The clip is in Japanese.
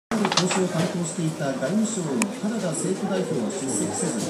講師を担当していた外務省の原田生徒代表は出席せず